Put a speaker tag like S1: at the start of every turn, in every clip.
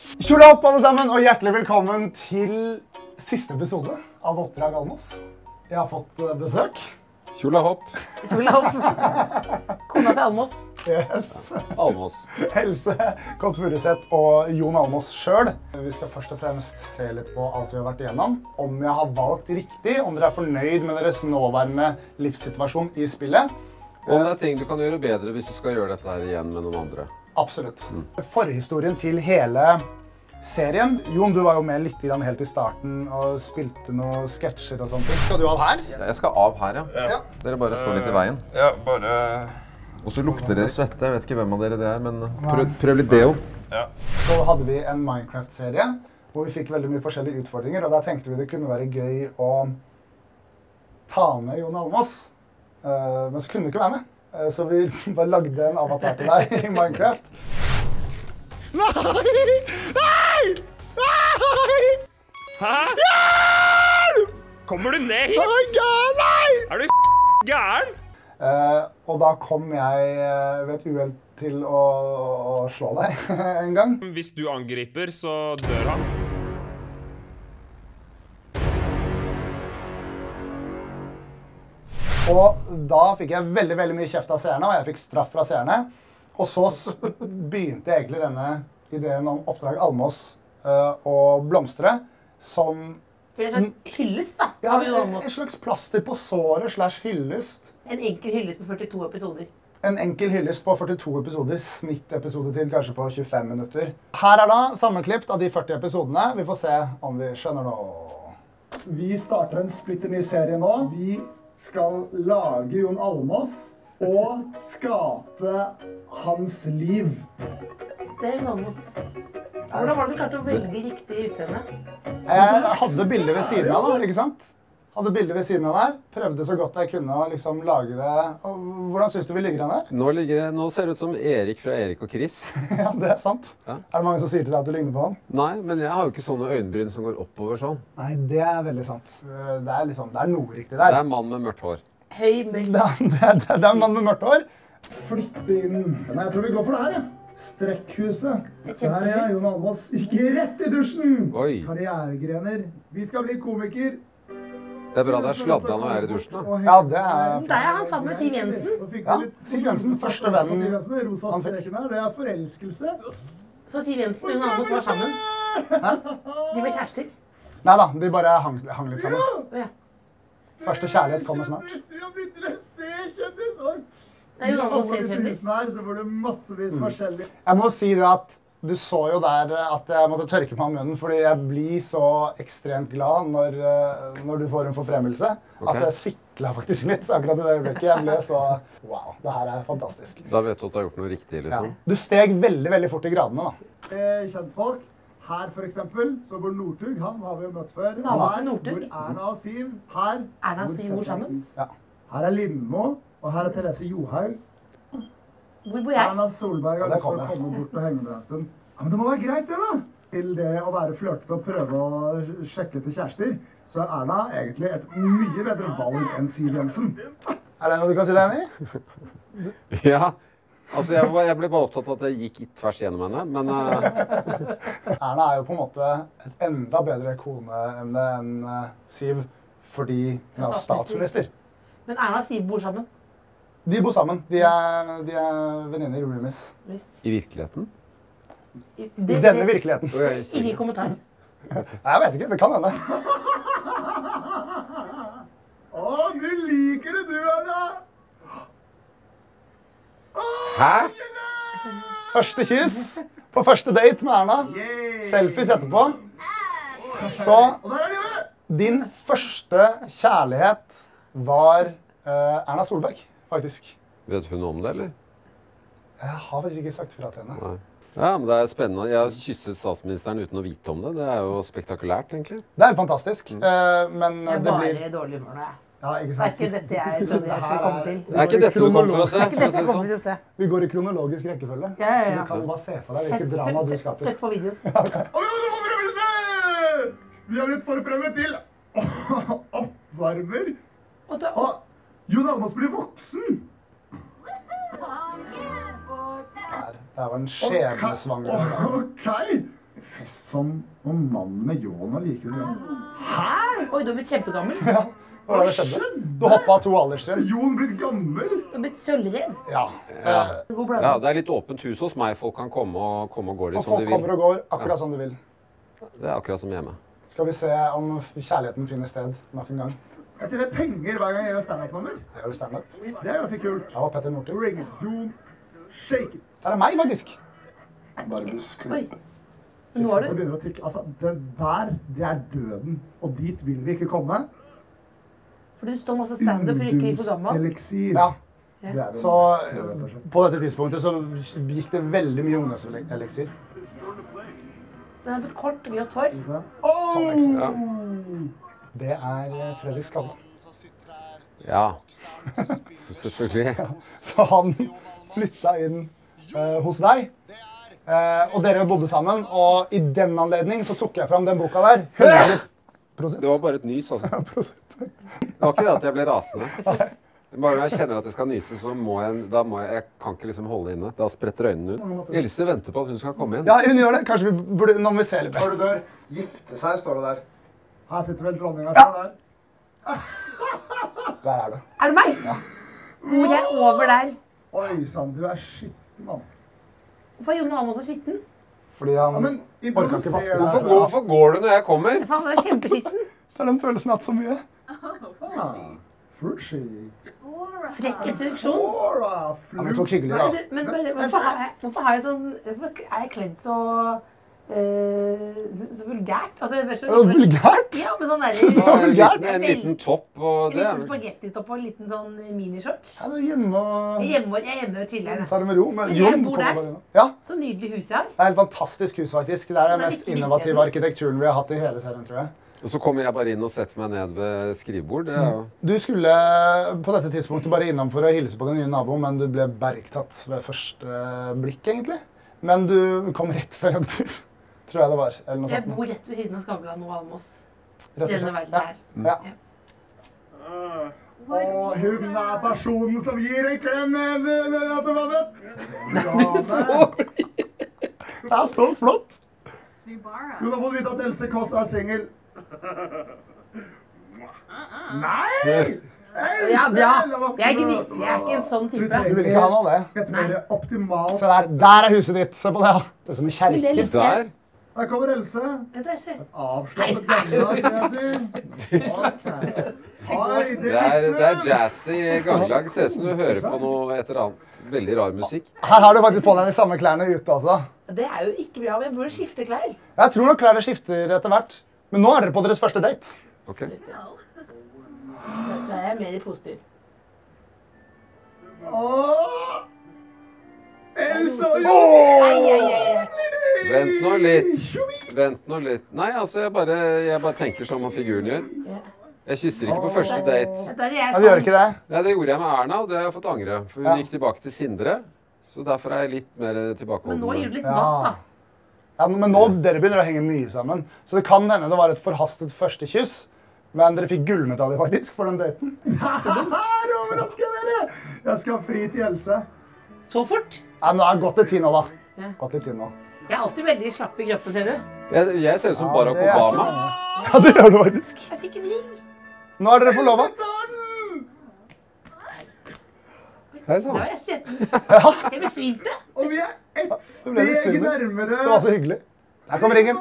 S1: Tjola opp alle sammen, og hjertelig velkommen til siste episode av Oppdrag Almos. Jeg har fått besøk.
S2: Tjola hopp.
S3: Tjola hopp. Kona til Almos.
S1: Yes.
S2: Almos.
S1: Helse, Kåss Furuseth og Jon Almos selv. Vi skal først og fremst se litt på alt vi har vært igjennom. Om jeg har valgt riktig, om dere er fornøyd med deres nåværende livssituasjon i spillet.
S2: Om det er ting du kan gjøre bedre hvis du skal gjøre dette her igjen med noen andre.
S1: Absolutt. Forhistorien til hele serien. Jon, du var jo med litt helt i starten og spilte noen sketsjer og sånt. Skal du av her?
S2: Jeg skal av her, ja. Dere bare står litt i veien.
S4: Ja, bare...
S2: Og så lukter dere svette. Jeg vet ikke hvem av dere det er, men prøv litt deo.
S4: Ja.
S1: Så hadde vi en Minecraft-serie hvor vi fikk veldig mye forskjellige utfordringer, og da tenkte vi det kunne være gøy å ta med Jon Almos. Men så kunne du ikke være med. Så vi bare lagde en avatar til deg i Minecraft. Nei! Nei! Nei!
S4: Hæ? Hjelp! Kommer du ned hit?
S1: Nei!
S4: Er du gæren?
S1: Og da kom jeg ved et uhell til å slå deg en gang.
S4: Hvis du angriper, så dør han.
S1: Og da fikk jeg veldig, veldig mye kjeft av seerne, og jeg fikk straff fra seerne. Og så begynte egentlig denne ideen om Oppdrag Almos å blomstre som...
S3: For en slags hyllest, da.
S1: Ja,
S3: av Jon Almos.
S1: en slags plaster på såret / hyllest.
S3: En enkel hyllest på 42 episoder.
S1: En enkel hyllest på 42 episoder, snittepisodetid kanskje på 25 minutter. Her er da sammenklipt av de 40 episodene. Vi får se om vi skjønner noe. Vi starter en splitter ny serie nå. Vi skal lage Jon Almos og skape hans liv.
S3: Det er Jon Almos. Hvordan var det du klarte å velge riktig utseende?
S1: Jeg hadde bildet ved siden av da, ikke sant? Hadde bildet ved siden av der. Prøvde så godt jeg kunne å liksom lage det. Og hvordan synes du vi ligger den her?
S2: Nå ser det ut som Erik fra Erik og Chris.
S1: Ja, det er sant.
S2: Ja.
S1: Er det mange som sier til deg at du ligner på ham?
S2: Nei, men jeg har jo ikke sånne øyenbryn som går oppover sånn.
S1: Nei, det er veldig sant. Det er noe riktig
S2: Det
S1: der.
S2: er en mann med mørkt hår.
S3: Høy, mørk.
S1: Det er en mann med mørkt hår. Flytte inn. Nei, jeg tror vi går for det her, ja. Strekkhuset.
S3: Et
S1: Så her er jeg, Jon Almos. Ikke rett i dusjen!
S2: Oi.
S1: Karrieregrener. Vi skal bli komiker.
S2: Det er bra det er sladdan å være i dusjen, da.
S1: Ja, det er...
S3: Der er han sammen med Siv Jensen.
S1: Ja, Siv Jensen, første vennen.
S5: Rosa streken her, det er forelskelse.
S3: Så Siv Jensen og Jon Almos var sammen. De ble kjærester.
S1: Neida, de bare hang litt sammen.
S3: Å ja.
S1: Første kjærlighet kommer snart.
S5: Vi har begynt å se kjendisår.
S3: Det er Jon Almos
S5: Alle disse
S3: kjendis.
S5: husene her, så får du massevis forskjellig.
S1: Jeg må si det at du så jo der at jeg måtte tørke meg om munnen, fordi jeg blir så ekstremt glad når du får en forfremmelse,
S2: Ok.
S1: at jeg sikla faktisk litt akkurat i det øyeblikket. Jeg ble så, wow, det her er fantastisk.
S2: Da vet du at du har gjort noe riktig,
S1: Ja.
S2: liksom.
S1: Du steg veldig, veldig fort i gradene da.
S5: Kjentfolk. Her for eksempel, så bor Northug, han har vi jo møtt før.
S3: Naboen
S5: Her
S3: til Northug.
S5: bor Erna og Siv. Her
S3: Erna og Siv bor sammen?
S1: Ja.
S5: Her er Lindmo, og her er Therese Johaug.
S3: Hvor bor jeg?
S5: Erna Solberg har
S1: Ja, det
S5: lyst til å
S1: kommer.
S5: komme bort og henge med deg en stund. Ja, men det må være greit det da! Til det å være flørtet og prøve å sjekke til kjærester, så er Erna egentlig et mye bedre valg enn Siv Jensen.
S1: Er det noe du kan si deg enig i?
S2: Ja, altså jeg ble bare opptatt av at jeg gikk tvers gjennom henne, men
S1: Erna er jo på en måte et enda bedre koneemne enn Siv, fordi hun er statsminister.
S3: Men Erna og Siv bor sammen.
S1: De bor sammen. De er venninner, roomies.
S3: Hvis-
S2: i virkeligheten?
S1: I denne virkeligheten.
S3: Ingen kommentar.
S1: Nei, jeg vet ikke. Det kan hende.
S5: Å, du liker det, du, Erna!
S2: Hæ?
S1: Første kyss på første date med Erna. Selfies etterpå. Så
S5: Og der er de med!
S1: din første kjærlighet var Erna Solberg, faktisk.
S2: Vet hun om det, eller?
S1: Jeg har faktisk ikke sagt fra til henne.
S2: Nei. Ja, men det er spennende. Jeg har kysset statsministeren uten å vite om det. Det er jo spektakulært, egentlig.
S1: Det er helt fantastisk, men
S3: Jeg er
S1: det blir...
S3: bare dårlig humør nå, jeg.
S1: Ja, ikke
S3: Det er
S1: sant?
S3: ikke dette jeg trodde jeg skulle komme til.
S2: Det er ikke dette du kom for å se,
S3: Det er ikke
S2: for å
S3: dette
S2: si
S3: jeg
S2: det
S3: kommer
S2: sånn.
S3: til å se.
S1: Vi går i kronologisk rekkefølge.
S3: Ja, ja,
S1: Så
S3: ja.
S1: du kan jo bare se for deg hvilket drama du skaper.
S3: Sett på video.
S5: Å, ja, det var fremmelsen! Vi har blitt forfremmet til oppvarmer. Og Jon Almos blir voksen.
S1: Det var en skjebnesvanger.
S5: Ok, Fest som om mannen med ljåen var like Hæ?
S3: Oi, du har blitt kjempegammel.
S1: Ja, hva var det skjedde? Du hoppet 2 alderstrinn.
S5: Jon blitt gammel?
S3: Du har blitt sølvrev.
S1: Ja.
S3: God blanding.
S2: Ja, det er litt åpent hus hos meg. Folk kan komme og gå litt
S1: Og
S2: som
S1: folk
S2: de vil.
S1: kommer og går akkurat som de vil.
S2: Det er akkurat som hjemme.
S1: Skal vi se om kjærligheten finner sted nok en gang.
S5: Jeg tjener penger hver gang jeg gjør stand-up-nummer.
S1: Jeg gjør stand-up.
S5: Det er ganske kult.
S1: Jeg var Petter Northug.
S5: Bring it, Jon. Shake it.
S1: Det er meg, faktisk. Bare busk.
S3: Oi. Men nå har
S5: Det
S3: du...
S5: begynner å tikke. Altså, det er døden. Og dit vil vi ikke komme.
S3: Fordi du står masse stand-up for ikke å bli for gammel.
S5: Eliksir.
S1: Ja,
S5: Det er vel
S1: så
S5: det, rett og slett.
S1: på dette tidspunktet så gikk det veldig mye ungdomseliksir.
S3: Den har fått kort, grått hår.
S1: Sånn ekstra. Det er Fredrik Skavlan.
S2: Ja, selvfølgelig.
S1: Så han flytta inn hos deg. Og dere bodde sammen, og i den anledning så tok jeg fram den boka der. 100%.
S2: Det var bare et nys, altså.
S1: 100%.
S2: Det var ikke det at jeg ble rasende. Bare når jeg kjenner at jeg skal nyse, så må jeg kan ikke liksom holde inne. Da spretter øynene ut. Else venter på at hun skal komme inn.
S1: Ja, hun gjør det. Kanskje vi burde, nå må vi se litt
S5: Før
S1: mer.
S5: du dør, gifte seg, står det der. Her sitter vel dronninga der.
S1: Der er det.
S3: Er det meg? Bor jeg over der?
S5: Oi sann, du er skitten, mann.
S3: Hvorfor er Jon Almaas så skitten?
S1: Fordi han
S5: Ja, men
S1: orker ikke vaske
S5: introduser
S1: seg.
S5: deg.
S2: Hvorfor går du når jeg kommer?
S3: Faen, han er kjempeskitten.
S1: Det er den følelsen jeg har hatt så mye.
S5: Fruitshy.
S3: Frekk introduksjon.
S5: Aura,
S1: Ja, men det tok hyggelig,
S3: Men,
S1: da.
S3: hvorfor har jeg sånn... Hvorfor er jeg kledd så... så vulgært? Altså, det er så...
S1: Vulgært?
S3: Ja, med sånn
S1: Synes du det
S3: der...
S1: var vulgært?
S2: En liten topp og
S3: En
S2: det.
S3: liten spagettitopp og en liten sånn minishorts.
S1: Ja, du er hjemme og
S3: Jeg er hjemme og chiller.
S1: tar det med ro. Men
S3: Men jeg
S1: Jon
S3: bor
S1: kommer
S3: der.
S1: bare innom. Ja,
S3: Så nydelig hus jeg har.
S1: det er et fantastisk hus, faktisk. Det er
S3: Så
S1: den
S3: det er
S1: mest
S3: litt
S1: innovative
S3: viktig.
S1: arkitekturen vi har hatt i hele serien, tror jeg.
S2: Og så kommer jeg bare inn og setter meg ned ved skrivebord. Det er jo...
S1: Du skulle på dette tidspunktet bare innom for å hilse på den nye naboen, men du ble bergtatt ved første blikk, egentlig. Men du kom rett fra joggetur, tror jeg det var. Eller noe
S3: Så jeg
S1: sånt.
S3: bor rett ved siden av Skavlan og Almås.
S1: Rett og
S3: Denne
S1: slett.
S3: verden her.
S1: Ja.
S5: Og hun er personen som gir en klem eller at det var det.
S1: Det er så flott.
S5: Hun har fått vite at Else Kåss er singel. Nei!
S3: Ja, bra. Jeg er ikke en sånn type.
S1: Du vil ikke ha noe av det.
S5: Dette blir optimalt.
S1: Se der er huset ditt. Se på det, ja. Det er som en
S3: Men det
S1: kjerke.
S3: er litt...
S2: Der.
S5: Her kommer Else.
S3: Dette er se.
S5: Avslappet ganglag, vil jeg si. Ok. Oi,
S2: Det er jazzy ganglag. Ser ut som du hører på noe et eller annet. Veldig rar musikk.
S1: Her har du faktisk på deg de samme klærne ute også.
S3: Det er jo ikke bra, men jeg burde skifte klær.
S1: Jeg tror nok klærne skifter etter hvert. Men nå er dere på deres første date.
S2: Ok.
S3: Da er jeg mer positiv.
S5: Åh! Else og
S2: Vent nå litt. Vent nå litt. Nei, altså, jeg bare tenker som han figuren gjør.
S3: Ja.
S2: Jeg kysser ikke på første date.
S3: Der er jeg
S1: Ja, du gjør ikke det?
S2: Ja, det gjorde jeg med Erna, og det har jeg fått angre. For hun
S1: Ja.
S2: gikk tilbake til Sindre. Så derfor er jeg litt mer
S3: Men nå
S2: tilbakeholden.
S3: gjør det litt
S1: Ja.
S3: natt, da.
S1: Ja, men nå dere begynner å henge mye sammen. Så det kan hende det var et forhastet første kyss. Men dere fikk gullmedalje faktisk for den daten.
S5: Her overrasker jeg dere! Jeg skal fri til Else.
S3: Så fort.
S1: Ja, nå er det gått litt tid nå, da.
S3: Ja.
S1: Gått litt tid nå.
S3: Jeg er alltid veldig slapp i kroppen, ser du.
S2: Jeg ser ut som
S1: Ja,
S2: Barack
S1: det er ikke
S2: Obama.
S1: mange. Ja, det gjør du faktisk.
S3: Jeg fikk en ring.
S1: Nå er dere forlova.
S2: Hei
S3: Da
S2: sann.
S3: var jeg skjetten. Jeg besvimte.
S5: Og vi er ett
S1: Du ble litt
S5: steg
S1: svimmel.
S5: nærmere.
S1: Det var så hyggelig. Her kommer ringen.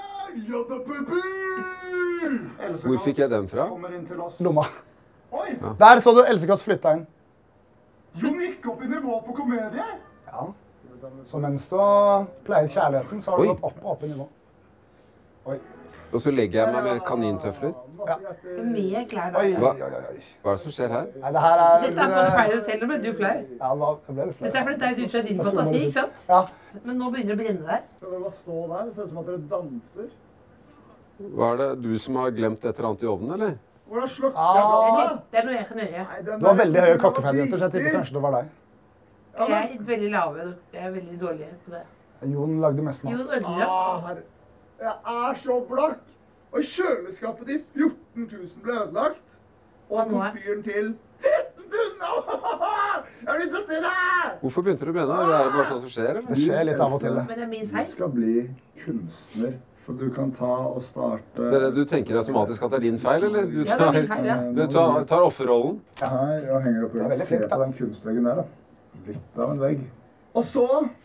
S2: Hvor fikk jeg den fra?
S5: Kommer inn til oss.
S1: Lomma.
S5: Oi,
S1: Der så du Else Kåss flytta inn.
S5: Jon gikk opp i nivå på komedie.
S1: Ja. Så mens du har pleiet kjærligheten, så har du
S2: Oi.
S1: gått opp og opp i nivå. Oi.
S2: Og så legger jeg meg med kanintøfler.
S3: Med klær
S1: Oi,
S3: da.
S1: oi, oi, oi.
S2: Hva er det som skjer her?
S1: Nei, det her er
S3: Dette er på Paradise Hotel, nå ble du flau.
S1: Ja, nå jeg ble litt flau.
S3: Dette er fordi det er ut fra din fantasi, ikke sant?
S1: Ja.
S3: Men nå begynner det å brenne der.
S5: Skal dere bare stå der? Det ser ut som at dere danser.
S2: Hva er det du som har glemt et eller annet i ovnen, eller?
S5: Hvordan slukker
S1: Ah.
S5: jeg da?
S3: Det er noe jeg kan gjøre.
S5: Nei, den
S1: Du har
S5: der
S1: veldig høye
S5: ungen var
S1: kokkeferdigheter, så jeg
S5: dritdyr.
S1: tipper kanskje det var deg.
S5: Ja,
S3: Jeg
S5: men-
S3: er veldig lave. Jeg er veldig dårlig på det.
S1: Jon lagde mest
S3: Jo,
S1: mat.
S3: ordner opp.
S5: Ah, herre. Jeg er så blakk. Og kjøleskapet til 14 000 ble ødelagt. Og
S3: Og nå er-
S5: komfyren til 13 000! Jeg har lyst til å se det!
S2: Hvorfor begynte du å brenne? Det er bare sånn som skjer, eller?
S1: Det skjer litt av og til, det.
S3: Men det er min
S5: Du
S3: feil.
S5: skal bli kunstner, for du kan ta og starte...
S2: Du tenker automatisk at det er din feil, eller? Du
S3: Ja, det er min feil, ja.
S2: tar offerrollen.
S5: Her, og henger opp
S1: Det er
S5: og
S1: veldig
S5: ser
S1: flink, da.
S5: på den kunstveggen der, da. Litt av en vegg. Og så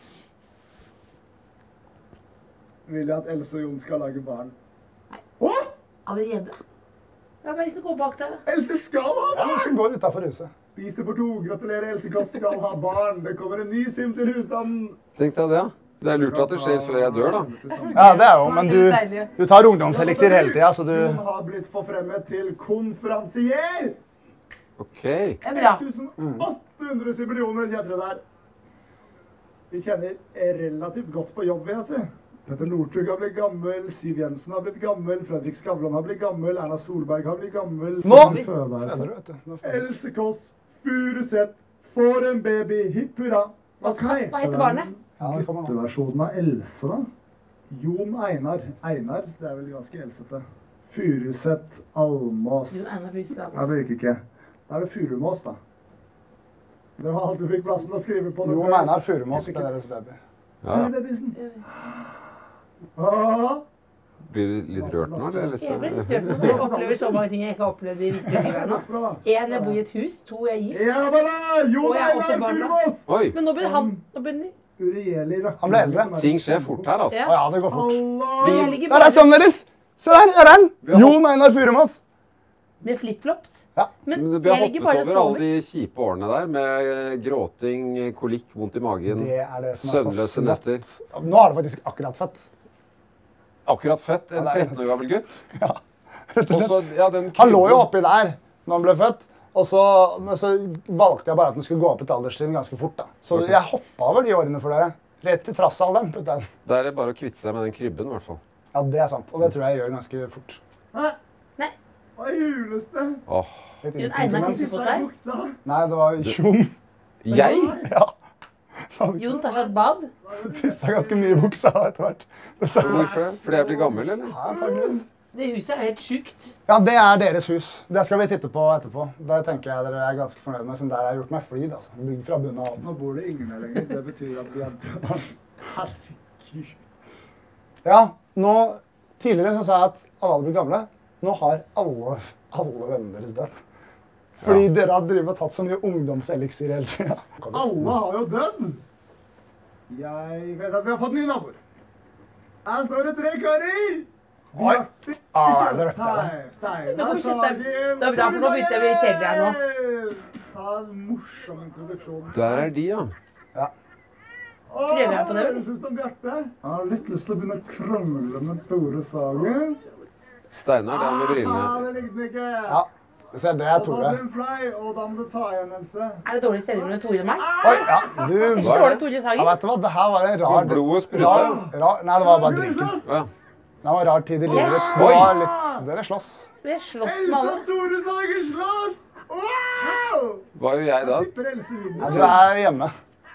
S5: vil jeg at Else og Jon skal lage barn. Hå?
S3: Allerede. Ja, men liksom gå bak deg.
S5: Else skal ha
S1: Det er
S5: barn!
S1: noen som går utenfor huset.
S5: Spise for 2. Gratulerer, Else Kåss skal ha barn. Det kommer en ny sim til husstanden.
S2: Tenk deg det, ja. Det er lurt at det skjer før jeg dør, da.
S1: Ja, det er jo, men du tar ungdomseliksir hele tiden, så du...
S5: Hun har blitt forfremmet til konferansier!
S2: Ok.
S3: Det er bra.
S5: 1800 sibillioner kjenner du der. Vi kjenner relativt godt på jobb, vil jeg si. Petter Northug har blitt gammel, Siv Jensen har blitt gammel, Fredrik Skavlan har blitt gammel, Erna Solberg har blitt gammel.
S1: Nå
S5: Føder
S1: føder
S5: seg.
S1: du, vet du. Nå føder du.
S5: Else Kåss Furuseth får en baby, hipp hurra. Ok.
S3: Hva heter barnet?
S1: Ja, det kommer nå.
S5: Gutteversjonen av Else, da? Jon Einar. Einar, det er vel ganske elsete. Furuseth Almås.
S3: Jon Einar Furuseth Almås.
S5: Ja, det virker ikke. Da er det Furumås, da. Det var alt du fikk plass til å skrive på.
S1: Jo, Einar Furumås ble deres baby.
S2: Ja.
S5: Der er babysen. Ah,
S2: Blir du litt rørt nå, eller?
S3: Jeg ble litt rørt nå. Jeg opplever så mange ting jeg ikke har opplevd i virkelig livet nå.
S5: bra, da.
S3: 1, jeg bor i et hus. 2, jeg er gift.
S5: Ja, men da! Jon
S3: Og jeg er også
S5: Einar
S3: barn, da.
S5: Furumås!
S2: Oi!
S3: Men nå begynner han. Nå begynner
S5: Urieli rakker.
S1: Han ble eldre.
S2: Ting skjer fort her, altså.
S3: Ja.
S1: Å ja, det går fort.
S3: Men jeg ligger
S1: Der er
S3: bare
S1: sønnen deres! Se der, der er han! Jon Einar Furumås.
S3: med flipflops.
S1: Ja.
S3: Men
S2: Men vi har
S3: jeg ligger
S2: hoppet
S3: bare og
S2: over alle
S3: sover.
S2: de kjipe årene der, med gråting, kolikk, vondt i magen,
S1: Det er det som er så
S2: søvnløse
S1: flott.
S2: netter.
S1: Nå er det faktisk akkurat født.
S2: Akkurat født, en
S1: Ja, det er
S2: 13 år gammel gutt.
S1: Rett og
S2: Og
S1: slett.
S2: så, ja, den
S1: Han lå jo
S2: krybben.
S1: oppi der når han ble født, og men så valgte jeg bare at han skulle gå opp et alderstrinn ganske fort. Da. Så jeg hoppa over de årene for dere. Rett til trassalderen. puttet jeg den.
S2: Der er det bare å kvitte seg med den krybben, i hvert fall.
S1: Ja, det er sant. Og det tror jeg gjør ganske fort.
S3: Nei,
S5: Hva er juleste?
S2: Åh.
S1: Litt
S3: Jon Einar
S1: inkontinens.
S3: tisser på seg.
S5: Buksa.
S1: Nei, det var Jon.
S2: Jeg?
S1: Ja.
S3: Jon tar seg et bad.
S1: Tissa ganske mye i buksa etter hvert. Det sa jeg.
S2: Hvorfor? Fordi jeg blir gammel, eller?
S1: Ja, antageligvis.
S3: Det huset er helt sjukt.
S1: Ja, det er deres hus. Det skal vi titte på etterpå. Der tenker jeg dere er ganske fornøyd med, siden der har jeg gjort meg flid. Altså. Bygd fra bunnen av.
S5: Nå bor det ingen her lenger. Det betyr at vi er døde. Herregud.
S1: Ja, tidligere så sa jeg at alle hadde blitt gamle. Nå har alle vennene deres dødd. Fordi dere har drivet og tatt så mye ungdomseliksir hele tiden.
S5: Alle har jo dødd. Jeg vet at vi har fått nye naboer. Her står det 3 karer.
S1: Oi.
S5: Bjarte
S1: Ah, det vet jeg.
S5: Tjøstheim, Steinar
S3: kommer Tjøstheim.
S5: Sagen,
S3: Det er bra, for nå begynte jeg å bli kjedelig her nå.
S5: Ta en morsom introduksjon.
S2: Der er de, ja.
S3: Prøver jeg på det, eller?
S5: Høres ut som Bjarte. Jeg har litt lyst til å begynne å krangle med Tore Sagen.
S2: Steinar, det er med brillene.
S5: Det likte den ikke.
S1: Ja, se, det er
S5: Og da
S1: Tore.
S5: blir den fly, og da må du ta igjen, Else.
S3: Er det dårlig stemning mellom Tore og meg?
S1: Oi, ja, du...
S2: Hva
S3: Slår
S2: er
S3: det Tore
S1: Ja,
S3: Sagen?
S1: vet du hva? Det her var en rar...
S2: Blodet spruter.
S1: Nei, det var bare drinken.
S2: Å, ja.
S1: Det var en rar tid i livet ditt. Det
S2: Oi.
S1: var litt... Dere slåss.
S3: Jeg slåss med
S5: Else
S3: alle.
S5: og Tore Sagen slåss! Wow!
S2: Hva gjør jeg da?
S5: Tipper Else
S1: Ja,
S5: vinner.
S1: du er hjemme.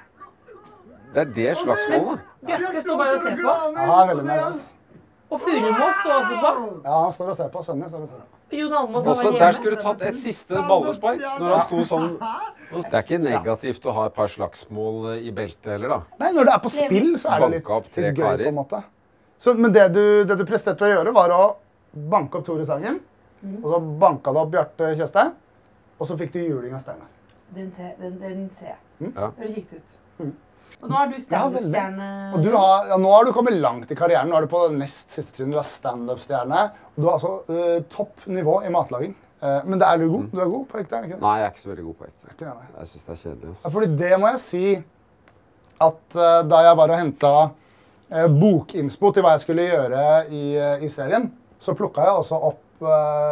S2: Det er det slagsmålet.
S3: Bjarte står bare og ser på.
S1: Ja, han er veldig nervøs.
S3: Og Furumås så også på.
S1: Ja, han står og ser på. Sønnen din står og ser på.
S3: Og Jon Almaas
S2: Også,
S3: var
S2: der
S3: hjemme.
S2: skulle du tatt et siste ballespark når han sto sånn. Det er ikke negativt å ha et par slagsmål i beltet heller, da.
S1: Nei, når det er på spill, så er det litt,
S2: Banke opp 3
S1: litt gøy
S2: karer.
S1: på en måte. Så, men det du presterte å gjøre, var å banke opp Tore Sagen, og så banka du opp Bjarte Tjøstheim, og så fikk du juling av Steinar.
S3: Den ser jeg.
S2: Ja.
S3: Høres riktig ut. Og nå er du
S1: Ja, veldig.
S3: standup-stjerne.
S1: Og nå har du kommet langt i karrieren. Nå er du på nest siste trinn. Du er stand-up-stjerne. Og du har altså topp nivå i matlaging. Men er du god? Du er god på ekte, er du ikke det?
S2: Nei, jeg er ikke så veldig god på ekte.
S1: Ikke det?
S2: Jeg syns det er kjedelig.
S1: Ja,
S2: Altså.
S1: fordi det må jeg si at da jeg var og henta bokinspo til hva jeg skulle gjøre i serien, så plukka jeg også opp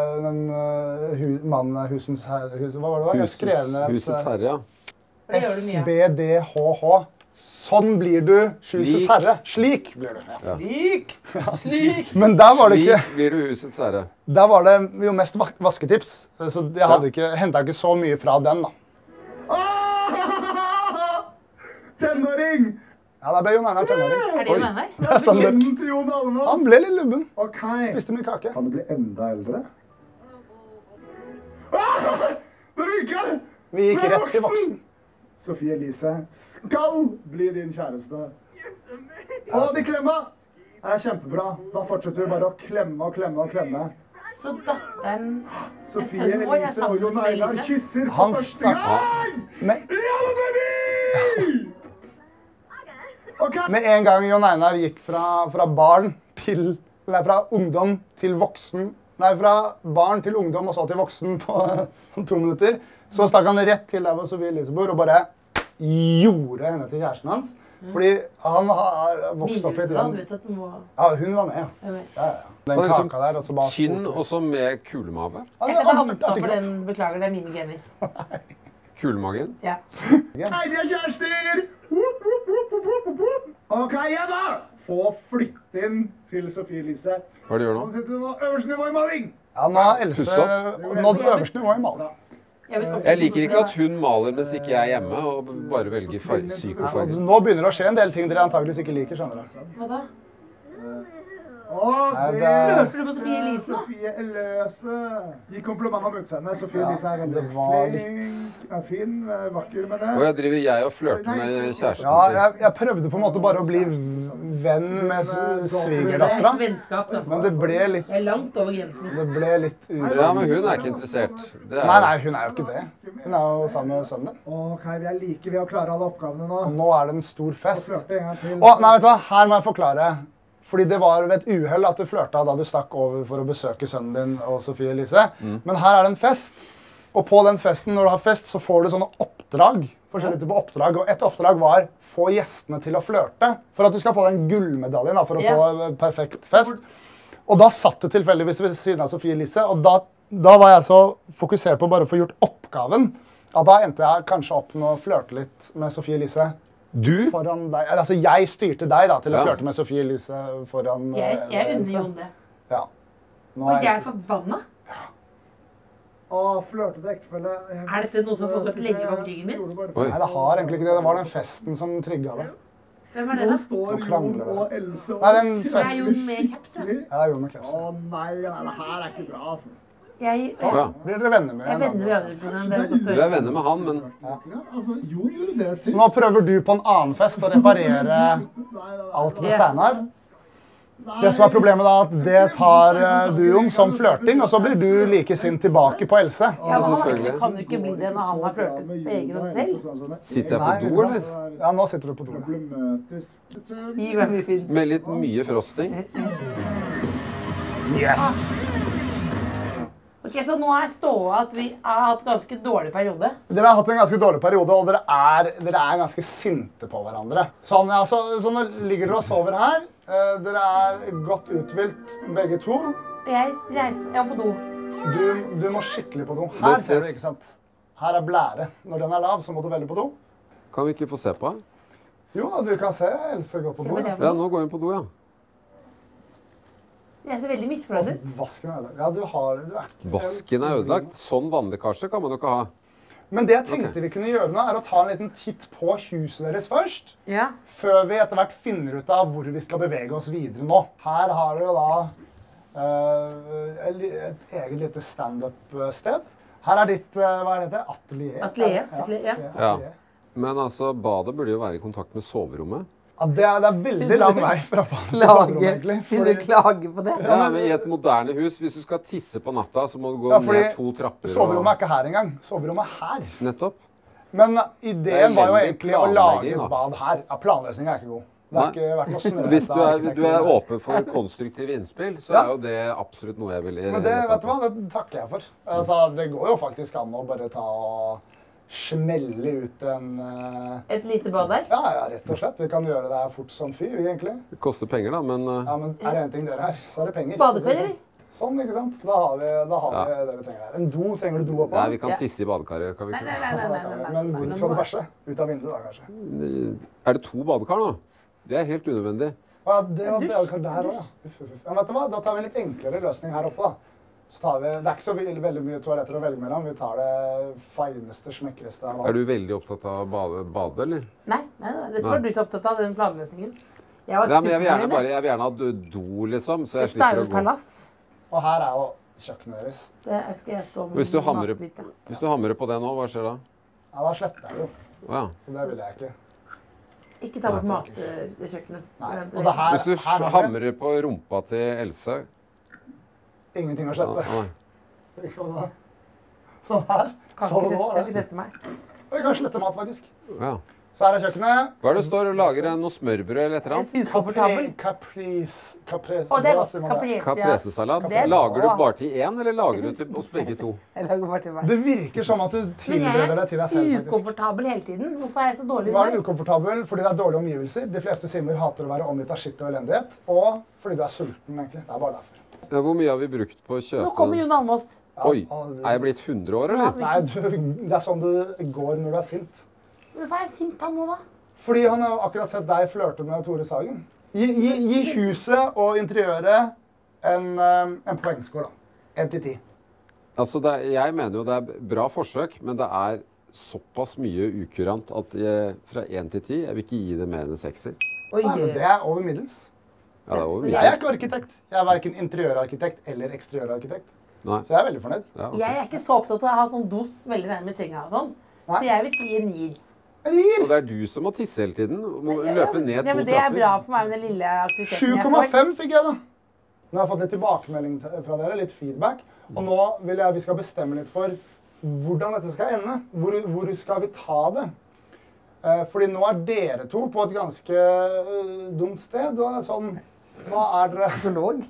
S1: mannen Husens Herre Hva var det? Jeg skrev ned
S2: Husets herre, ja.
S3: Det gjør du mye.
S1: SBDHH. Sånn blir du Husets
S2: Slik.
S1: herre. Slik blir du. Ja.
S3: Slik!
S1: Men der var det ikke
S2: Slik blir du husets herre.
S1: Der var det jo mest vasketips. Så jeg hadde ikke, henta ikke så mye fra den, da.
S5: Tenåring!
S1: Ja, da ble Jon Einar tenåring.
S3: Er det Jon Einar?
S1: Det er sånn det.
S5: Kjæresten til Jon Almaas.
S1: Han ble litt lubben.
S5: Ok.
S1: Spiste mye kake.
S5: Kan du bli enda eldre? Det virker!
S1: Vi gikk rett til voksen.
S5: Sofie Elise skal bli din kjæreste. Å, de klemma! Det er kjempebra. Da fortsetter vi bare å klemme og klemme og klemme.
S3: Så datteren
S5: Sofie
S3: sønnen vår er
S5: Elise og
S3: sammen
S5: Jon
S3: med
S5: Einar
S3: Elise.
S5: kysser
S1: Han
S5: for første gang!
S1: Med,
S5: Ja, baby! Ok.
S1: med en gang Jon Einar gikk fra barn til Nei, fra ungdom til voksen. Nei, fra barn til ungdom og så til voksen på 2 minutter. Så stakk han rett til der hvor Sofie Elise bor og bare gjorde henne til kjæresten hans. Fordi han har vokst opp i et
S3: Du
S1: hjem.
S3: vet at du må...
S1: Ja, hun var med, ja.
S3: Jeg vet.
S1: Ja, ja. Den
S2: Han er liksom
S1: kaka der, og så bare
S2: Kinn
S1: spurte-
S2: også med kulemave.
S1: Ja,
S3: Jeg
S1: det
S3: kan ta
S1: er
S3: ansvar
S1: artig
S3: for
S1: kropp.
S3: den. Beklager, det er mine gener.
S2: Kulemagen.
S3: Ja.
S5: Nei, de er kjærester! Whoop, whoop, whoop, whoop, whoop, whoop. Ok, ja da! Få flytte inn til Sofie Elise.
S2: Hva er det du gjør
S5: Han
S2: nå?
S5: sitter nå øverste nivå i maling.
S1: Ja, nå har Else
S2: Puss
S1: nådd øverste nivå i maling.
S2: Jeg liker ikke at hun maler mens ikke jeg er hjemme, og bare velger syke
S1: Ja,
S2: farger.
S1: nå begynner det å skje en del ting dere antageligvis ikke liker, skjønner du.
S3: Hva da?
S5: Og
S1: Nei,
S5: det
S1: det-
S3: Flørter du på Sofie Elise nå?
S5: Sofie Elise. Gi kompliment om utseendet. Sofie
S1: Ja,
S5: Elise er veldig
S1: det var
S5: flink, er fin, er vakker med det.
S2: Og jeg driver og flørter med kjæresten
S1: Ja,
S2: sin.
S1: jeg prøvde på en måte bare å bli venn med
S3: Det er
S1: svigerdattera,
S3: et vennskap, da.
S1: men det ble litt,
S3: Jeg er langt over grensen.
S1: det ble litt
S2: Ja, men hun er ikke interessert. Det er-
S1: Nei, hun er jo ikke det. Hun er jo sammen med sønnen din.
S5: Ok, vi er like ved å klare alle oppgavene nå.
S1: Og nå er det en stor
S5: Og
S1: fest.
S5: flørte en gang til.
S1: Å, nei, vet du hva? Her må jeg forklare. Fordi det var ved et uhell at du flørta da du stakk over for å besøke sønnen din og Sofie Elise. Men her er det en fest. Og på den festen, når du har fest, så får du sånne oppdrag. Forskjellige typer oppdrag. Og et oppdrag var få gjestene til å flørte. For at du skal få den gullmedaljen da, for å
S3: Ja.
S1: få en perfekt fest. Og da satt du tilfeldigvis ved siden av Sofie Elise, og da var jeg så fokusert på bare å få gjort oppgaven, at da endte jeg kanskje opp med å flørte litt med Sofie Elise.
S2: Du?
S1: Foran deg. Altså, jeg styrte deg da, til å
S2: Ja.
S1: flørte med Sofie Elise foran
S3: Jeg unner
S1: Else.
S3: Jon det.
S1: Ja. Nå
S3: Og
S1: er
S3: jeg er
S1: Else-
S3: forbanna.
S5: Å, flørtete ektefelle.
S3: Er dette noe som folk kan legge bak ryggen min?
S2: Oi.
S1: Nei, det har egentlig ikke det. Det var den festen som trigga det.
S3: Hvem er det,
S5: Nå
S3: da?
S5: står
S1: Nå krangler
S5: Jon og Else og
S1: Nei, den
S3: Det er
S1: festen-
S3: Jon med caps, ja.
S1: Ja, det er jo med caps.
S5: Å nei, det her er ikke bra, altså.
S2: Ja.
S1: Blir dere venner med
S3: Jeg
S1: en
S3: venner
S1: annen?
S3: med andre på den. Det er godt å
S2: Du er
S3: høre.
S2: venner med han, men
S5: Altså, Jon gjorde det
S1: Så
S5: sist.
S1: nå prøver du på en annen fest å reparere
S5: Nei,
S1: alt med
S3: Ja.
S1: Steinar. Det som er problemet da, at det tar du, Jon, som flørting, og så blir du like sint tilbake på Else.
S3: Ja, men han
S2: selvfølgelig.
S3: kan jo ikke bli det når han har flørtet på egen hånd selv.
S2: sitter jeg
S1: Nei,
S2: på do,
S1: ikke
S2: eller?
S1: sant? Ja, nå sitter du på do.
S5: Problematiske
S3: Gi meg mye fint.
S2: Med litt mye frosting.
S3: Ok, så nå er ståa at vi har hatt ganske dårlig periode.
S1: Dere har hatt en ganske dårlig periode, og dere er ganske sinte på hverandre. Sånn, ja, så nå ligger dere og sover her. Dere er godt uthvilt, begge to.
S3: Jeg var på do.
S1: Du må skikkelig på do. Her ser du, ikke sant? Her er blære. Når den er lav, så må du veldig på do.
S2: Kan vi ikke få se på?
S1: Jo, du kan se Else gå på
S3: Se
S1: do.
S3: på det.
S1: Ja.
S2: Ja, nå går hun på do, ja.
S3: Jeg ser veldig misfornøyd ut.
S1: Vasken er ødelagt. Ja, du er ikke...
S2: Vasken er ødelagt. Sånn vannlekkasje kan man jo ikke ha.
S1: Men det jeg tenkte vi kunne gjøre nå, er å ta en liten titt på huset deres først.
S3: Ja.
S1: Før vi etter hvert finner ut av hvor vi skal bevege oss videre nå. Her har dere da et eget lite stand-up-sted. Her er ditt, hva er dette? Atelier?
S3: Atelier, ja.
S2: Ja. Men altså, badet burde jo være i kontakt med soverommet.
S1: Ja, det er veldig lang vei fra badet til soverommet, egentlig.
S3: Vil du klage på det?
S2: Ja, men I et moderne hus, hvis du skal tisse på natta, så må du gå
S1: Ja, fordi
S2: ned 2 trapper.
S1: soverommet er ikke her engang. Soverommet er her.
S2: Nettopp.
S1: Men
S2: Det
S1: ideen
S2: er
S1: var jo
S2: elendig
S1: egentlig å lage
S2: planlegging,
S1: et
S2: da.
S1: bad her. Ja, planløsningen er ikke god. Det har ikke vært noe snø.
S2: Hvis du er åpen for konstruktive innspill, så
S1: Ja.
S2: er jo det absolutt noe jeg vil
S1: Men det, vet du hva, det takker jeg for. Altså, det går jo faktisk an å bare ta og smelle ut en
S3: Et lite bad der?
S1: ja, rett og slett. Vi kan gjøre det her fort som fy, egentlig.
S2: Det koster penger, da, men
S1: Ja, men er det en ting dere er, så er det penger.
S3: Badekar, eller?
S1: Sånn, ikke sant? Da har vi det vi trenger her. En do, trenger du do oppå?
S2: nei, vi kan
S3: Ja.
S2: tisse i badekaret. Kan vi
S3: Nei,
S2: ikke?
S3: nei, nei, nei, nei, nei.
S1: Men hvor skal du bæsje? Ut av vinduet da, kanskje?
S2: Er det 2 badekar nå? Det er helt unødvendig.
S1: Ja, det var
S3: Dusj.
S1: badekar der også, ja. Uff, uff, uff. Ja, vet du hva? Da tar vi en litt enklere løsning her oppe, da. Så tar vi, det er ikke så veldig mye toaletter å velge mellom. Vi tar det fineste, smekkreste av alt.
S2: Er du veldig opptatt av bade, eller?
S3: Nei, dette var du så opptatt av, den planløsningen. Jeg var
S2: Ja, men jeg vil gjerne,
S3: superfornøyd.
S2: jeg vil gjerne ha do, liksom, så jeg
S3: Dette er
S2: slipper
S3: jo
S2: å
S3: et
S2: gå.
S3: palass.
S1: Og her er jo kjøkkenet deres.
S3: Det skal jeg stå med
S2: Hvis du hamrer-
S3: matbit, ja.
S2: Hvis du hamrer på det nå, hva skjer da?
S1: Ja, da sletter jeg det jo.
S2: Ja.
S1: Og det vil jeg ikke.
S3: Ikke ta bort matkjøkkenet.
S1: Nei. Og det her,
S2: Hvis du
S1: her har vi
S2: hamrer på rumpa til Else...
S1: ingenting å slette.
S2: Nei.
S1: Sånn her.
S3: Kan
S1: Sånn
S3: ikke
S1: nå,
S3: kan ikke slette meg.
S1: Og vi kan slette mat, faktisk.
S2: Ja.
S1: Så her er kjøkkenet.
S2: Hva er det du står og lager? Noe smørbrød eller et eller annet?
S3: Ukomfortabel.
S1: Caprese.
S3: Å, det er godt. Caprese, ja.
S2: Capresesalat.
S3: Det er
S2: Lager du
S3: så-
S2: bare til én, eller lager du til oss begge to?
S3: Jeg lager bare til meg.
S1: Det virker som at du
S3: Men
S1: tilbereder deg til deg selv,
S3: jeg er
S1: faktisk.
S3: ukomfortabel hele tiden. Hvorfor er jeg så dårlig?
S1: Nå er du ukomfortabel fordi det er dårlige omgivelser. De fleste simmer hater å være omgitt av skitt og elendighet. Og fordi du er sulten, egentlig. Det er bare derfor.
S2: Ja, hvor mye har vi brukt på å kjøpe?
S3: Nå kommer Jon Almaas.
S1: Ja,
S2: Oi, er jeg blitt 100 år, eller?
S1: Nei, det er sånn du går når du er sint.
S3: Hvorfor er jeg sint han nå, da?
S1: Fordi han har akkurat sett deg flørte med Tore Sagen. Gi huset og interiøret en poengskål, da. 1 til 10.
S2: Altså, jeg mener jo det er bra forsøk, men det er såpass mye ukurant at fra 1 til 10, jeg vil ikke gi det mer enn en 6-er.
S3: Oi,
S1: Nei, men det er over middels.
S2: Ja, det er over
S1: Jeg er
S2: middels.
S1: ikke arkitekt. Jeg er hverken interiørarkitekt eller eksteriørarkitekt.
S2: Nei.
S1: Så jeg er veldig fornøyd.
S2: Ja, ok.
S3: jeg er ikke så opptatt av å ha sånn dos veldig nærme senga og sånn.
S1: Nei.
S3: Så jeg vil si en 9.
S1: Eller
S2: Og det er du som må tisse hele tiden. Du må løpe ned
S3: Ja,
S2: 2
S3: men det er bra
S2: trapper.
S3: for meg med den lille aktiviteten jeg får.
S1: 7,5 fikk jeg, da. Nå har jeg fått litt tilbakemelding fra dere, litt feedback. Og nå vil jeg vi skal bestemme litt for hvordan dette skal ende. Hvor skal vi ta det? Fordi nå er dere to på et ganske dumt sted. Og sånn, nå er dere
S3: Psykolog.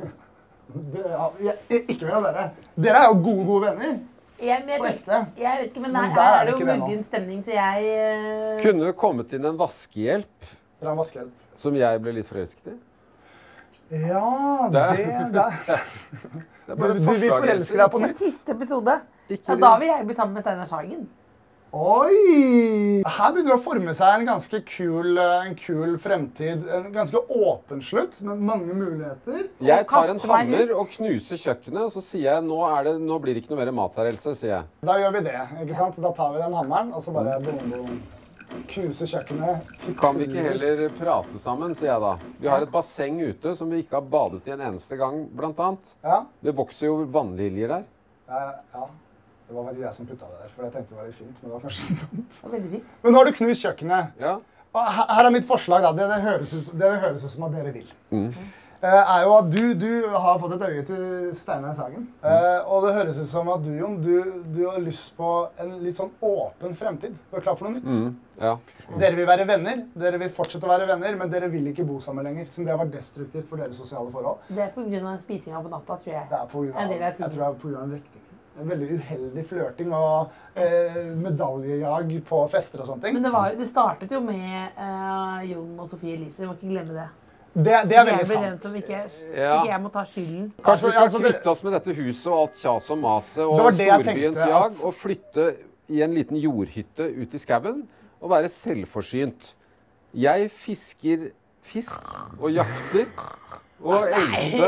S1: Ikke med dere. Dere er jo gode venner.
S3: Jeg vet
S1: På
S3: ikke,
S1: ekte.
S3: jeg vet ikke, men
S1: Men
S3: her,
S1: der
S3: her
S1: er
S3: er
S1: det
S3: det jo
S1: ikke det nå.
S3: muggen stemning, så jeg
S2: Kunne det kommet inn en vaskehjelp,
S1: Dere har vaskehjelp.
S2: som jeg ble litt forelsket i?
S1: Ja,
S2: Det-
S1: det
S2: Det er bare
S1: Du vil
S2: forslag,
S1: forelske deg på
S3: En
S1: nytt?
S3: siste episode.
S2: Ikke
S3: Ja, da vil jeg bli sammen med Steinar Sagen.
S1: Oi! Her begynner det å forme seg en ganske kul fremtid. En ganske åpen slutt, med mange muligheter.
S2: Jeg
S3: Og
S2: tar en
S3: kaste meg
S2: hammer
S3: ut.
S2: og knuser kjøkkenet, og så sier jeg nå blir det ikke noe mer mat her, Else, sier jeg.
S1: Da gjør vi det, ikke sant? Da tar vi den hammeren, og så bare boom. Knuse kjøkkenet.
S2: Kan vi ikke heller prate sammen, sier jeg da. Vi har et basseng ute som vi ikke har badet i en eneste gang, blant annet.
S1: Ja.
S2: Det vokser jo vannliljer der.
S1: Ja. Det var faktisk jeg som putta det der, for jeg tenkte det var litt fint. Men det var kanskje dumt.
S3: Det var veldig fint.
S1: Men nå har du knust kjøkkenet.
S2: Ja.
S1: Og her er mitt forslag, da. Det høres ut som at dere vil. Er jo at du har fått et øye til Steinar Sagen. Og det høres ut som at du, Jon, du har lyst på en litt sånn åpen fremtid. Du er klar for noe nytt.
S2: Ja.
S1: Dere vil være venner, dere vil fortsette å være venner, men dere vil ikke bo sammen lenger. Siden det har vært destruktivt for deres sosiale forhold.
S3: Det er pga. Spisinga på natta, tror jeg.
S1: Det er på grunn
S3: En
S1: av,
S3: del av
S1: jeg
S3: tiden.
S1: tror det er på grunn av en rekting. En veldig uheldig flørting og medaljejag på fester og sånne ting.
S3: Men det startet jo med Jon og Sofie Elise. Vi må ikke glemme det.
S1: Det er
S3: Jeg
S1: veldig
S3: blir den
S1: sant.
S3: som ikke
S2: Ja.
S3: jeg må ta skylden.
S2: Kanskje vi
S1: Altså,
S2: skal kvitte oss med dette huset og alt kjas og maset
S1: Det
S2: og
S1: var det jeg
S2: storbyens
S1: tenkte,
S2: jag,
S1: at-
S2: og flytte i en liten jordhytte ut i skauen og være selvforsynt. Jeg fisker fisk og jakter, og Else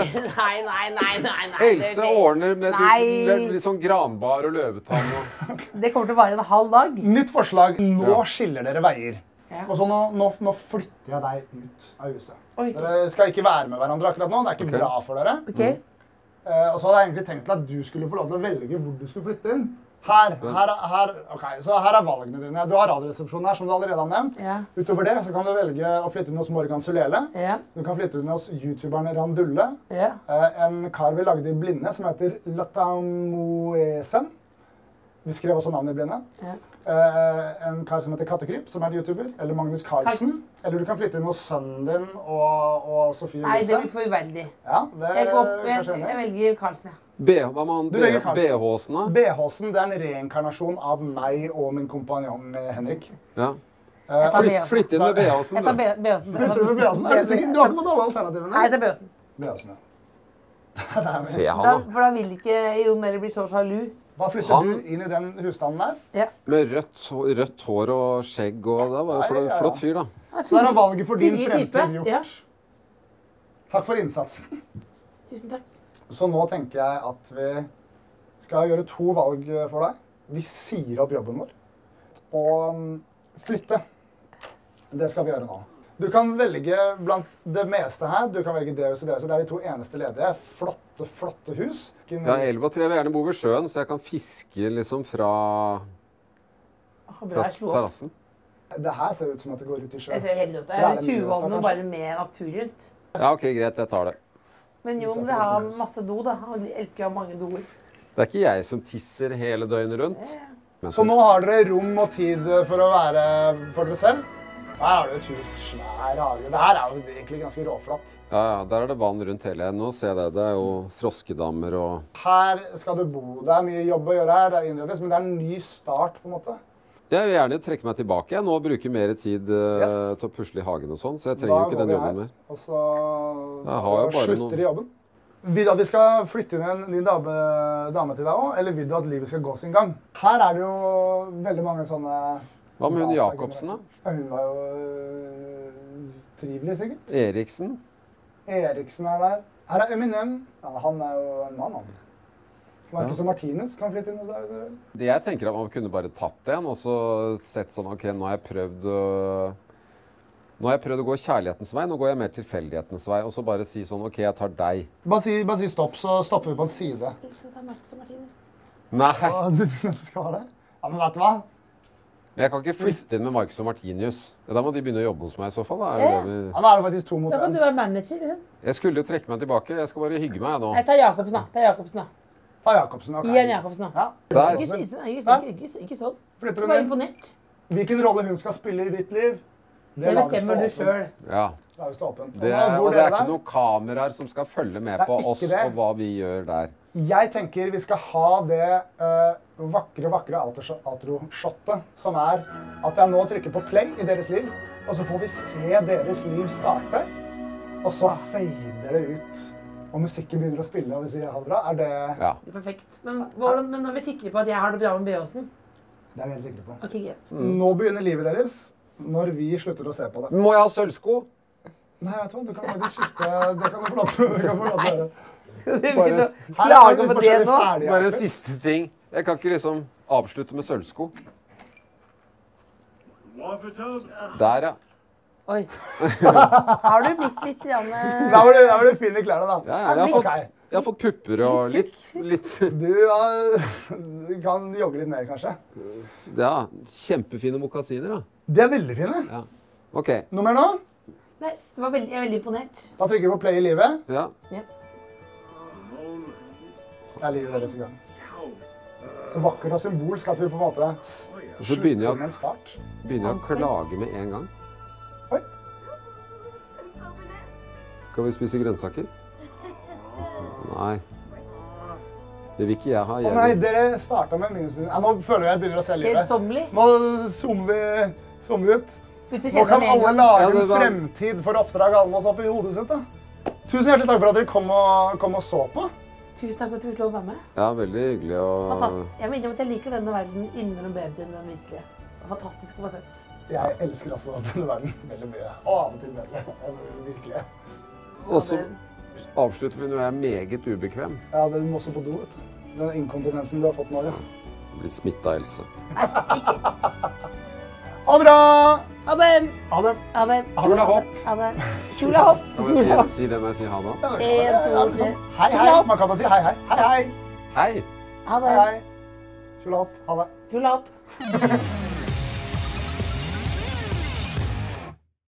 S2: Else ordner med litt sånn granbar og løvetann.
S3: Det kommer til å vare en halv dag.
S1: Nytt forslag. Nå
S2: Ja.
S1: skiller dere veier.
S3: Ja.
S1: Og så nå flytter jeg deg ut av huset.
S3: Oi.
S1: Dere skal ikke være med hverandre akkurat nå. Det er ikke
S2: Ok.
S1: bra for dere.
S3: Ok?
S1: Og så hadde jeg egentlig tenkt til at du skulle få lov til å velge hvor du skulle flytte inn. Så her er valgene dine. Du har Radioresepsjonen her, som du allerede har nevnt.
S3: Ja.
S1: Utover det så kan du velge å flytte inn hos Morgan Sulele.
S3: Ja.
S1: Du kan flytte inn hos youtuberen Randulle.
S3: Ja.
S1: En kar vi lagde i Blinde som heter Latamoesen. Vi skrev også navnet i Blinde.
S3: Ja.
S1: En kar som heter Kattekryp, som er youtuber. Eller Magnus Carlsen. Eller du kan flytte inn hos sønnen din og Sofie
S3: Nei, det
S1: Elise.
S3: blir for uverdig.
S1: Ja, det
S3: Jeg, går opp,
S1: kanskje
S3: jeg
S1: enig.
S3: velger Karlsen, ja.
S2: Hva med han
S1: Du velger Karlsen.
S2: BH-sen, da?
S1: BH-sen, det er en reinkarnasjon av meg og min kompanjong Henrik.
S2: Ja.
S3: Jeg tar BH-sen.
S2: Flytt inn med BH-sen,
S3: Jeg tar
S2: du.
S3: Bøsen.
S1: Flytter du med BH-sen? Er du sikker? Du har ikke fått alle alternativene?
S3: Nei, jeg tar Bøsen.
S1: BH-sen, ja. Der er vi.
S2: Se han, da.
S3: For da vil ikke Jon eller bli så sjalu.
S1: Da flytter
S2: Han-
S1: du inn i den husstanden der.
S3: Ja.
S2: Med rødt hår og skjegg og det var jo
S1: Ja, ja, ja.
S2: flott fyr, da.
S1: Så der er valget for din
S3: Fyldig
S1: fremtid
S3: type,
S1: gjort.
S3: ja.
S1: Takk for innsatsen.
S3: Tusen takk.
S1: Så nå tenker jeg at vi skal gjøre 2 valg for deg. Vi sier opp jobben vår. Og flytte. Det skal vi gjøre nå. Du kan velge blant det meste her. Du kan velge det og det. Så det er de 2 eneste ledige. Flotte hus.
S2: Ja, elv og tre vil gjerne bo ved sjøen, så jeg kan fiske liksom fra
S3: og bra jeg slo opp.
S2: terrassen.
S1: Det her ser ut som at det går ut i sjø.
S3: Jeg ser helt ut. Det
S1: Det er
S3: er
S1: det mye,
S3: 20-ovnen
S1: kanskje.
S3: bare med natur rundt.
S2: Ja, ok, greit, jeg tar det.
S3: Men Jon vil ha masse do, da. Han elsker å ha mange doer.
S2: Det er ikke jeg som tisser hele døgnet rundt. Men
S1: Så nå har dere rom og tid for å være for dere selv. Her har du et hus, svær hage. Det her er jo egentlig ganske råflott.
S2: Ja, der er det vann rundt hele. Nå ser jeg det. Det er jo froskedammer og...
S1: Her skal du bo. Det er mye jobb å gjøre her, det er innredes, men det er en ny start på en måte.
S2: Jeg vil gjerne trekke meg tilbake nå og bruke mer tid til å pusle i hagen og sånn, så jeg trenger jo ikke den jobben mer.
S1: Og så
S2: Jeg har jo bare
S1: slutter i jobben. Vil du at vi skal flytte inn en ny dame til deg også, eller vil du at livet skal gå sin gang? Her er det jo veldig mange sånne...
S2: Hva med hun Jacobsen da?
S1: Ja, hun var jo trivelig sikkert.
S2: Eriksen?
S1: Eriksen er der. Her er Eminem. Ja, han er jo en mann, han. Marcus og Martinus kan flytte inn hos deg hvis du vil.
S2: Det jeg tenker at man kunne bare tatt en og så sett sånn, ok, nå har jeg prøvd å gå kjærlighetens vei, nå går jeg mer tilfeldighetens vei, og så bare si sånn, ok, jeg tar deg.
S1: Bare si stopp, så stopper vi på en side.
S3: Så sa Marcus og Martinus.
S2: Nei,
S1: Du vil at det skal være det? Ja, men vet du hva?
S2: jeg kan ikke flytte inn med Marcus og Martinius. Ja, da må de begynne å jobbe hos meg i så fall. Da.
S1: Ja, nå er det faktisk 2 mot
S3: Da kan
S1: 1.
S3: du være manager, liksom.
S2: Jeg skulle jo trekke meg tilbake, jeg skal bare hygge meg nå.
S3: Jeg tar Jacobsen, da. Ta Jacobsen, da.
S1: Ta Jacobsen, ok.
S3: Gi en Jacobsen, da.
S1: Ja.
S2: Der.
S3: Ikke sånn.
S1: Flytter
S3: Du
S1: hun
S3: var
S1: inn.
S3: imponert.
S1: Hvilken rolle hun skal spille i ditt liv,
S3: Det
S1: lar vi
S3: bestemmer
S1: stå
S3: du
S1: åpent.
S3: sjøl.
S2: Ja,
S1: Det er jo stå åpent.
S2: det
S1: Og
S2: er,
S1: nå
S2: og
S1: bor
S2: det er
S1: dere
S2: ikke
S1: der.
S2: noen kameraer som skal følge med
S1: Det er
S2: på
S1: ikke
S2: oss
S1: det.
S2: og hva vi gjør der.
S1: Jeg tenker vi skal ha det vakre outro-shotet, som er at jeg nå trykker på play i deres liv, og så får vi se deres liv starte, og så fader det ut. Og musikken begynner å spille, og vi sier ha det bra. Er det...
S2: Ja.
S3: Det er perfekt. Men er vi sikre på at jeg har det bra med Bjøåsen?
S1: Det er vi helt sikre på.
S3: Ok, greit.
S1: Nå begynner livet deres når vi slutter å se på det.
S2: Må jeg ha sølvsko?
S1: Nei, vet du hva? Du kan faktisk skifte. Det kan du få lov til å gjøre.
S3: Du begynner å
S1: Her er
S3: klage
S1: litt
S3: på det
S1: forskjellig
S3: nå.
S1: ferdig
S2: Bare en
S1: outfit.
S2: siste ting. Jeg kan ikke liksom avslutte med sølvsko. Der, ja.
S3: Oi. Har du blitt litt grann...
S1: Da var du fin i klærne, da.
S2: Ja, jeg har
S1: Ok.
S2: fått pupper og
S3: Litt
S2: litt
S1: Du kan jogge litt mer, kanskje.
S2: Ja, kjempefine mokasiner, da.
S1: De er veldig fine.
S2: Ja. Ok.
S1: Noe mer nå?
S3: Nei, jeg er veldig imponert.
S1: Da trykker vi på play i livet.
S2: Ja.
S3: Ja.
S1: Det er livet deres i gang. Så vakkert og symbolsk at vi på en måte
S2: Og så begynner jeg
S1: med en start.
S2: å klage med en gang.
S1: Oi.
S2: Skal vi spise grønnsaker? Nei. Det vil ikke jeg ha.
S1: Å nei, dere startet med minusminus. Ja, nå føler jeg begynner å se livet.
S3: Kjedsommelig.
S1: Nå zoomer vi ut.
S3: Ute
S1: Nå
S3: kjenner
S1: kan
S3: med en
S1: alle
S3: gang.
S1: lage
S2: Ja, det
S1: en
S2: var-
S1: fremtid for oppdrag Almås opp i hodet sitt, da. Tusen hjertelig takk for at dere kom og så på.
S3: Tusen takk for at du fikk lov å være med.
S2: Ja, veldig hyggelig å
S3: Fantastisk. Jeg må innrømme at jeg liker denne verden innimellom babyen, den virkelig. Det er fantastisk å få sett.
S1: Jeg elsker også denne verden veldig mye. Og av og til bedre. Virkelig.
S2: Og så avslutter vi når jeg er meget ubekvem.
S1: Ja, du må også på do, vet du. Den inkontinensen du har fått nå, ja.
S2: Blir smittet av Else.
S1: Ha det bra!
S3: Ha det!
S1: Ha det.
S3: Ha det.
S2: Kjola hopp.
S3: Ha det. Kjola hopp.
S2: Kan jeg si det må jeg si ha nå?
S1: Ja, det kan
S3: En,
S1: være.
S3: to,
S1: Ja, det er
S3: tre.
S1: sånn. Hei, hei. Man kan bare si hei, hei. Hei, hei.
S2: Hei!
S3: Ha
S1: Hei,
S3: det.
S1: hei. Kjola opp. Ha det.
S3: Kjola hopp.